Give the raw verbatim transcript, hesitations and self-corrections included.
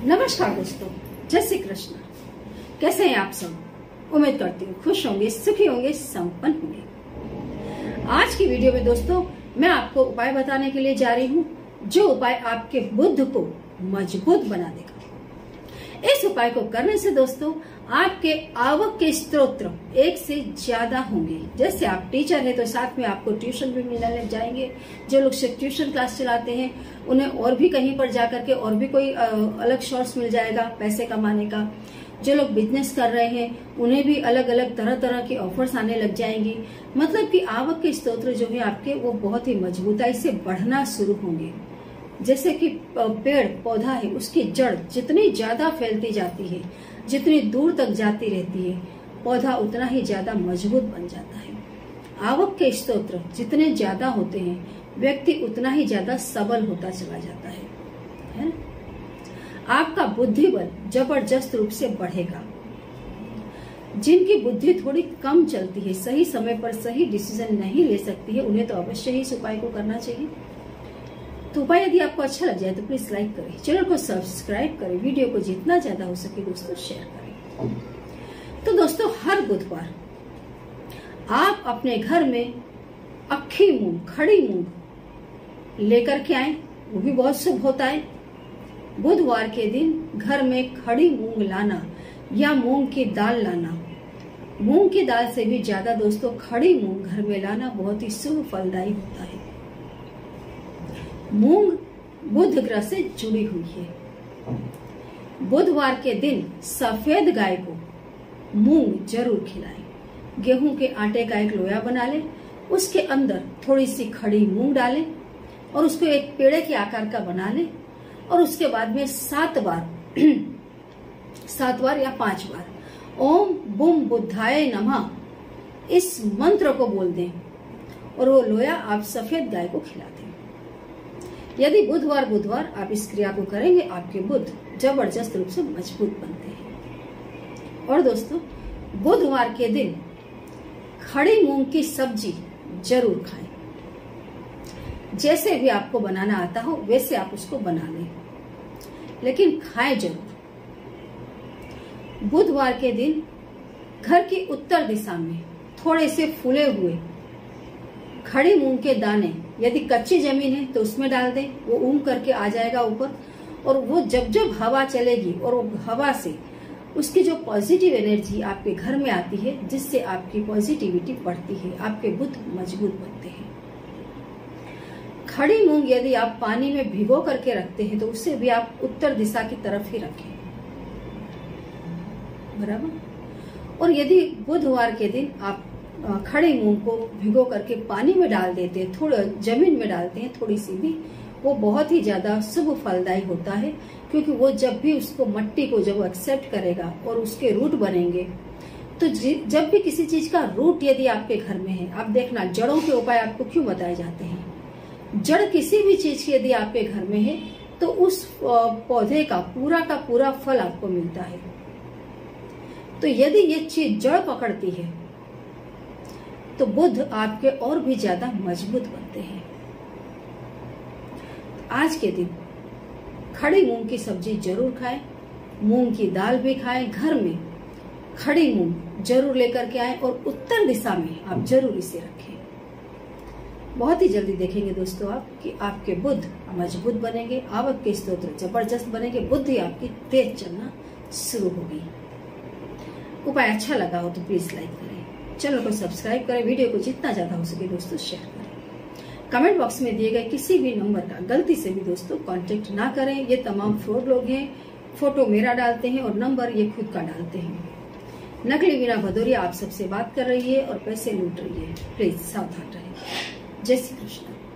नमस्कार दोस्तों, जय श्री कृष्ण। कैसे हैं आप सब? उम्मीद करती हूँ खुश होंगे, सुखी होंगे, संपन्न होंगे। आज की वीडियो में दोस्तों मैं आपको उपाय बताने के लिए जा रही हूँ, जो उपाय आपके बुद्ध को मजबूत बना देगा। इस उपाय को करने से दोस्तों आपके आवक के स्रोत एक से ज्यादा होंगे। जैसे आप टीचर है तो साथ में आपको ट्यूशन भी मिलने लग जाएंगे। जो लोग ट्यूशन क्लास चलाते हैं उन्हें और भी कहीं पर जाकर के और भी कोई अलग सोर्स मिल जाएगा पैसे कमाने का। जो लोग बिजनेस कर रहे हैं उन्हें भी अलग अलग तरह तरह की ऑफर्स आने लग जाएंगी। मतलब कि आवक के स्रोत जो है आपके वो बहुत ही मजबूताई से बढ़ना शुरू होंगे। जैसे कि पेड़ पौधा है, उसकी जड़ जितनी ज्यादा फैलती जाती है, जितनी दूर तक जाती रहती है, पौधा उतना ही ज्यादा मजबूत बन जाता है। आवक के स्रोत जितने ज्यादा होते हैं, व्यक्ति उतना ही ज्यादा सबल होता चला जाता है, है ना? आपका बुद्धि बल जबरदस्त रूप से बढ़ेगा। जिनकी बुद्धि थोड़ी कम चलती है, सही समय पर सही डिसीजन नहीं ले सकती है, उन्हें तो अवश्य ही इस उपाय को करना चाहिए। तो उपाय यदि आपको अच्छा लग जाए तो प्लीज लाइक करें, चैनल को सब्सक्राइब करें, वीडियो को जितना ज्यादा हो सके दोस्तों शेयर करें। तो दोस्तों हर बुधवार आप अपने घर में अक्खी मूंग, खड़ी मूंग लेकर के आए, वो भी बहुत शुभ होता है। बुधवार के दिन घर में खड़ी मूंग लाना या मूंग की दाल लाना, मूंग की दाल से भी ज्यादा दोस्तों खड़ी मूंग घर में लाना बहुत ही शुभ फलदायी होता है। मूंग बुध ग्रह से जुड़ी हुई है। बुधवार के दिन सफेद गाय को मूंग जरूर खिलाएं। गेहूं के आटे का एक लोया बना लें, उसके अंदर थोड़ी सी खड़ी मूंग डालें और उसको एक पेड़े के आकार का बना लें और उसके बाद में सात बार सात बार या पांच बार ओम बुम बुद्धाय नमः इस मंत्र को बोल दें और वो लोया आप सफेद गाय को खिला दें। यदि बुधवार बुधवार आप इस क्रिया को करेंगे, आपके बुध जबरदस्त रूप से मजबूत बनते हैं। और दोस्तों बुधवार के दिन खड़ी मूंग की सब्जी जरूर खाएं। जैसे भी आपको बनाना आता हो वैसे आप उसको बना लें, लेकिन खाएं जरूर। बुधवार के दिन घर की उत्तर दिशा में थोड़े से फूले हुए खड़ी मूंग के दाने, यदि कच्ची जमीन है तो उसमें डाल दें, वो ऊम करके आ जाएगा ऊपर। और वो जब जब हवा चलेगी और वो हवा से उसकी जो पॉजिटिव एनर्जी आपके घर में आती है, जिससे आपकी पॉजिटिविटी बढ़ती है, आपके बुध मजबूत बनते हैं। खड़ी मूंग यदि आप पानी में भिगो करके रखते हैं तो उसे भी आप उत्तर दिशा की तरफ ही रखें, बराबर। और यदि बुधवार के दिन आप खड़ी मूंग को भिगो करके पानी में डाल देते हैं, थोड़ा जमीन में डालते हैं थोड़ी सी भी, वो बहुत ही ज्यादा शुभ फलदायी होता है। क्योंकि वो जब भी उसको मट्टी को जब एक्सेप्ट करेगा और उसके रूट बनेंगे, तो जब भी किसी चीज का रूट यदि आपके घर में है, आप देखना जड़ों के उपाय आपको क्यों बताए जाते हैं। जड़ किसी भी चीज की यदि आपके घर में है तो उस पौधे का पूरा का पूरा फल आपको मिलता है। तो यदि ये चीज जड़ पकड़ती है तो बुध आपके और भी ज्यादा मजबूत बनते हैं। आज के दिन खड़ी मूंग की सब्जी जरूर खाएं, मूंग की दाल भी खाएं। घर में खड़ी मूंग जरूर लेकर के आएं और उत्तर दिशा में आप जरूर इसे रखें। बहुत ही जल्दी देखेंगे दोस्तों आप कि आपके बुध मजबूत बनेंगे, आवक के स्रोत जबरदस्त बनेंगे, बुद्धि आपकी तेज चलना शुरू होगी। उपाय अच्छा लगा हो तो प्लीज लाइक करें, चैनल को सब्सक्राइब करें, वीडियो को जितना ज्यादा हो सके दोस्तों शेयर करें। कमेंट बॉक्स में दिए गए किसी भी नंबर का गलती से भी दोस्तों कांटेक्ट ना करें। ये तमाम फ्रॉड लोग हैं, फोटो मेरा डालते हैं और नंबर ये खुद का डालते हैं। नकली वीणा भदौरिया आप सबसे बात कर रही है और पैसे लूट रही है, प्लीज सावधान रहें। जय श्री कृष्ण।